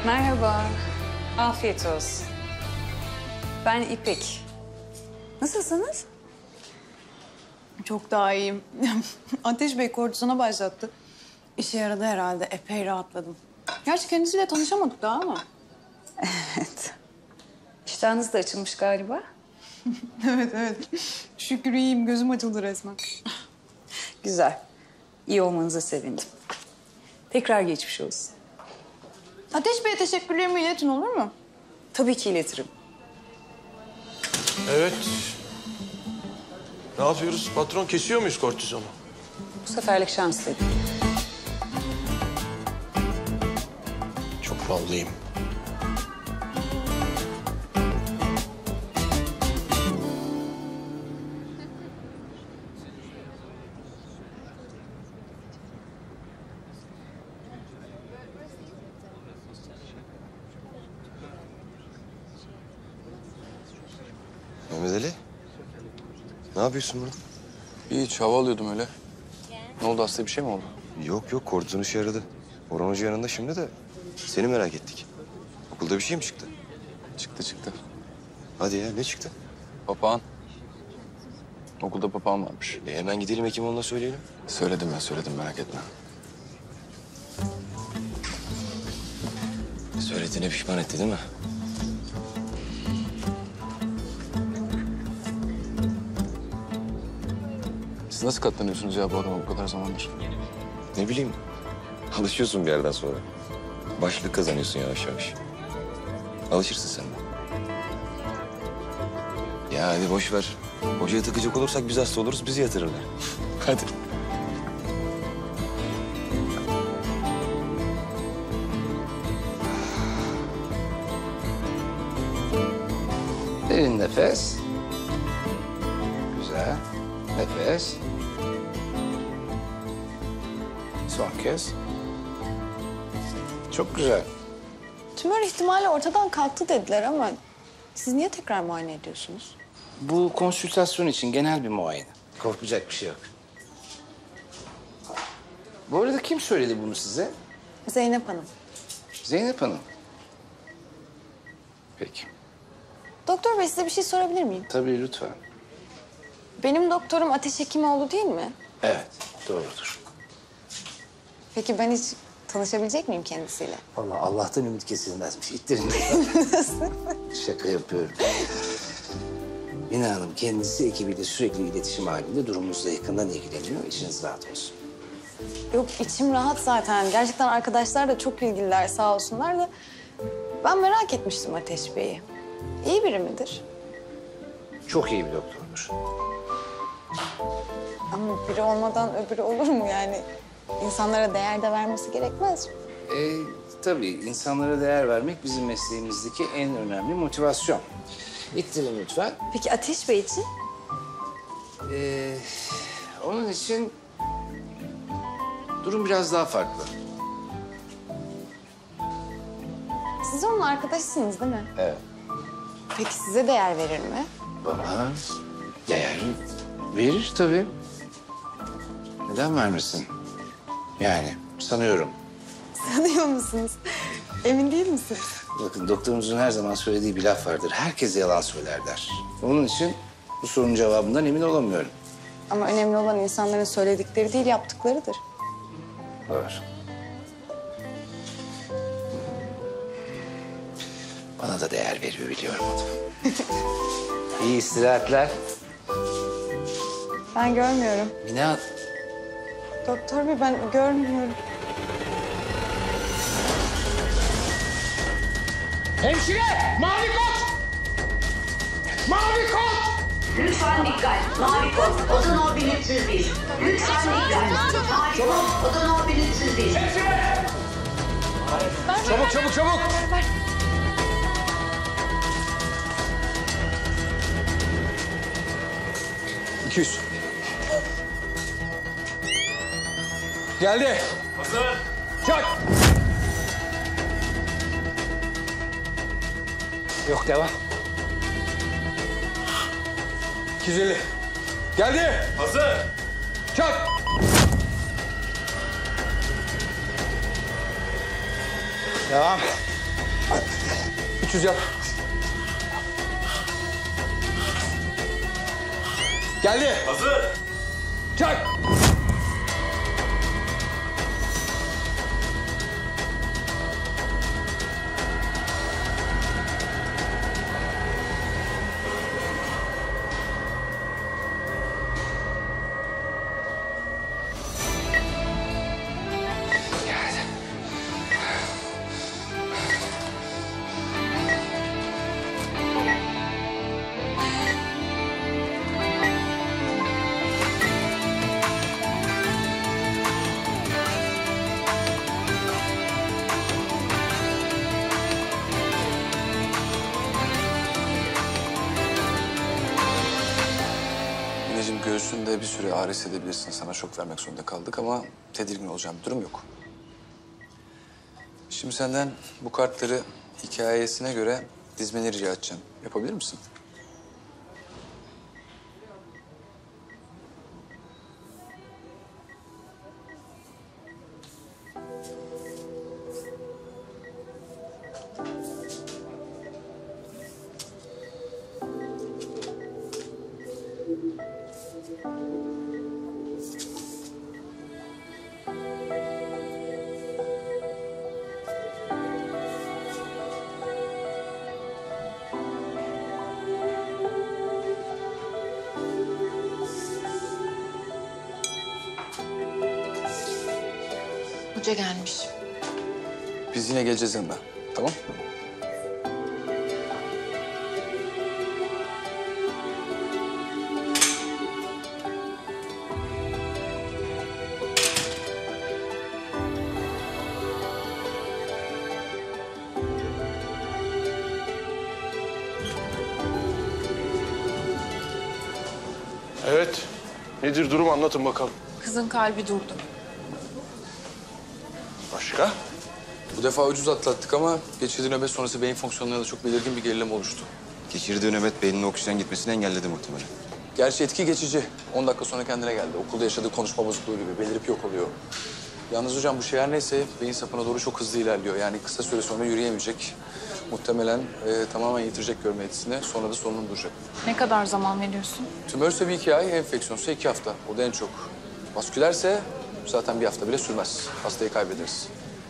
Merhaba. Afiyet olsun. Ben İpek. Nasılsınız? Çok daha iyiyim. Ateş Bey kortizona başlattı. İşe yaradı herhalde. Epey rahatladım. Gerçi kendisiyle tanışamadık daha ama. Evet. İştahınız da açılmış galiba. Evet. Şükür iyiyim. Gözüm açıldı resmen. Güzel. İyi olmanıza sevindim. Tekrar geçmiş olsun. Ateş Bey'e teşekkürlerimi iletin olur mu? Tabii ki iletirim. Evet. Ne yapıyoruz? Patron kesiyor muyuz kortizonu? Bu seferlik şans dedim. Çok ballıyım. Mehmet Ali, ne yapıyorsun burada? Hiç hava alıyordum öyle. Ne oldu, hasta bir şey mi oldu? Yok, kortizon işe yaradı. Orhan Hoca yanında şimdi de seni merak ettik. Okulda bir şey mi çıktı? Çıktı. Hadi ya, ne çıktı? Papağan. Okulda papağan varmış. Hemen gidelim Hekimoğlu'na söyleyelim. Söyledim merak etme. Söylediğine pişman etti değil mi? Siz nasıl katlanıyorsunuz ya bu adama bu kadar zamandır? Ne bileyim, alışıyorsun bir yerden sonra. Başlık kazanıyorsun yavaş yavaş. Alışırsın sen de. Ya hadi boş ver. Hocaya takacak olursak biz hasta oluruz, bizi yatırırlar. Hadi. Derin nefes. Güzel. Nefes. Son kez. Çok güzel. Tümör ihtimali ortadan kalktı dediler ama siz niye tekrar muayene ediyorsunuz? Bu konsültasyon için genel bir muayene. Korkacak bir şey yok. Bu arada kim söyledi bunu size? Zeynep Hanım. Zeynep Hanım. Peki. Doktor Bey size bir şey sorabilir miyim? Tabii lütfen. Benim doktorum Ateş Hekimoğlu değil mi? Evet, doğrudur. Peki ben hiç tanışabilecek miyim kendisiyle? Vallahi Allah'tan ümit kesilmezmiş. İttirin. Şaka yapıyorum. Mine Hanım kendisi ekibiyle sürekli iletişim halinde, durumunuzla yakından ilgileniyor. İşiniz rahat olsun. Yok içim rahat zaten. Gerçekten arkadaşlar da çok ilgililer sağ olsunlar da. Ben merak etmiştim Ateş Bey'i. İyi biri midir? Çok iyi bir doktordur. Ama biri olmadan öbürü olur mu yani? İnsanlara değer de vermesi gerekmez mi? Tabii insanlara değer vermek bizim mesleğimizdeki en önemli motivasyon. İttirin lütfen. Peki Ateş Bey için? Onun için durum biraz daha farklı. Siz onun arkadaşısınız değil mi? Evet. Peki size değer verir mi? Bana değer verir tabii. Neden vermesin? Yani sanıyorum. Sanıyor musunuz? Emin değil misiniz? Bakın doktorumuzun her zaman söylediği bir laf vardır. Herkes yalan söyler der. Onun için bu sorunun cevabından emin olamıyorum. Ama önemli olan insanların söyledikleri değil yaptıklarıdır. Var. Bana da değer veriyor biliyorum onu. İyi istirahatler. Ben görmüyorum. Mine, Doktor Bey ben görmüyorum. Hemşire! Mavi kot! Mavi kot! Lütfen dikkat. Mavi kod. Oda 1301. Lütfen dikkat. Mavi kod. Oda 1301. Hemşire! Çabuk! Ver. 200. Geldi. Hazır. Çak. yok devam. 250. Geldi. Hazır. Çak. Devam. 300 yap. Geldi. Hazır. Çak. Mineciğim göğsünde bir süre ağrı hissedebilirsin. Sana şok vermek zorunda kaldık ama tedirgin olacağım bir durum yok. Şimdi senden bu kartları hikayesine göre dizmeni rica edeceğim. Yapabilir misin? Hoca gelmiş. Biz yine geleceğiz yanına. Tamam? Evet. Nedir durum anlatın bakalım. Kızın kalbi durdu. Başka? Bu defa ucuz atlattık ama geçirdiği nöbet sonrası beyin fonksiyonlarında çok belirgin bir gerileme oluştu. Geçirdiği nöbet beynine oksijen gitmesini engelledi muhtemelen. Gerçi etki geçici. 10 dakika sonra kendine geldi. Okulda yaşadığı konuşma bozukluğu gibi belirip yok oluyor. Yalnız hocam bu şey her neyse beyin sapına doğru çok hızlı ilerliyor. Yani kısa süre sonra yürüyemeyecek. Muhtemelen tamamen yitirecek görme yetisini. Sonra da sorunun duracak. Ne kadar zaman veriyorsun? Tümörse bir 2 ay, enfeksiyonsa 2 hafta. O da en çok. Vaskülerse zaten bir hafta bile sürmez. Hastayı kaybederiz.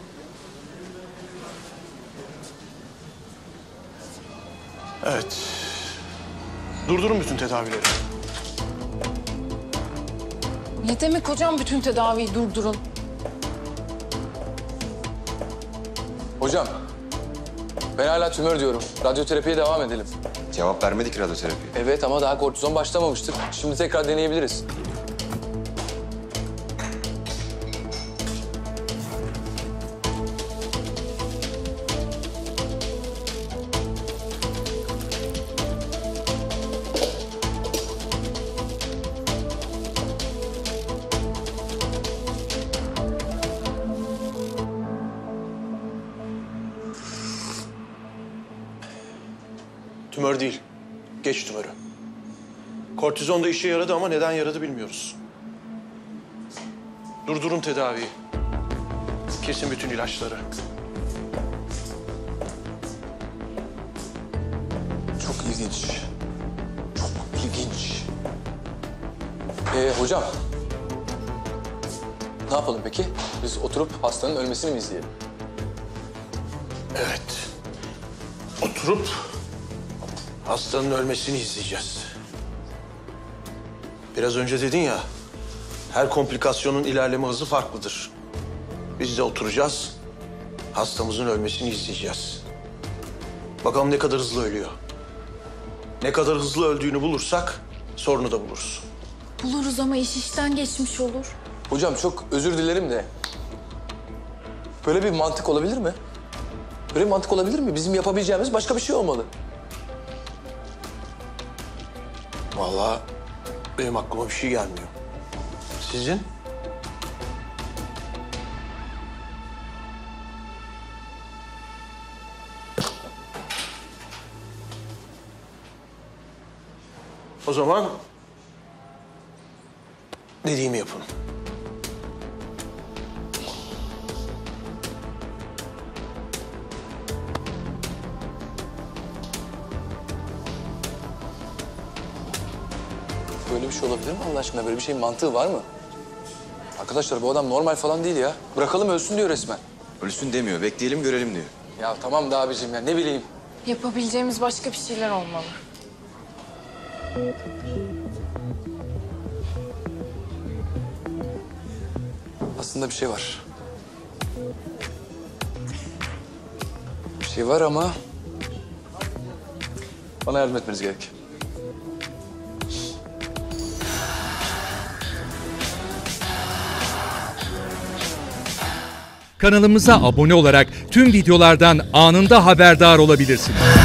Evet. Durdurun bütün tedavileri. Ne demek hocam bütün tedaviyi durdurun? Hocam, ben hala tümör diyorum. Radyoterapiye devam edelim. Cevap vermedik radyoterapi. Evet ama daha kortizon başlamamıştık. Şimdi tekrar deneyebiliriz. Tümör değil. Geç tümörü. Kortizon da işe yaradı ama neden yaradı bilmiyoruz. Durdurun tedaviyi. Kesin bütün ilaçları. Çok ilginç. Çok ilginç. Hocam. Ne yapalım peki? Biz oturup hastanın ölmesini mi izleyelim? Evet. Oturup hastanın ölmesini izleyeceğiz. Biraz önce dedin ya, her komplikasyonun ilerleme hızı farklıdır. Biz de oturacağız, hastamızın ölmesini izleyeceğiz. Bakalım ne kadar hızlı ölüyor. Ne kadar hızlı öldüğünü bulursak sorunu da buluruz. Buluruz ama iş işten geçmiş olur. Hocam çok özür dilerim de. Böyle bir mantık olabilir mi? Böyle bir mantık olabilir mi? Bizim yapabileceğimiz başka bir şey olmalı. Vallahi benim aklıma bir şey gelmiyor. Sizin? O zaman dediğimi yapın. böyle bir şey olabilir mi Allah aşkına? Böyle bir şeyin mantığı var mı? Arkadaşlar bu adam normal falan değil ya. Bırakalım ölsün diyor resmen. Ölsün demiyor. Bekleyelim görelim diyor. Ya tamam da abicim ya ne bileyim. Yapabileceğimiz başka bir şeyler olmalı. Aslında bir şey var. Bir şey var ama bana yardım etmeniz gerek. Kanalımıza abone olarak tüm videolardan anında haberdar olabilirsiniz.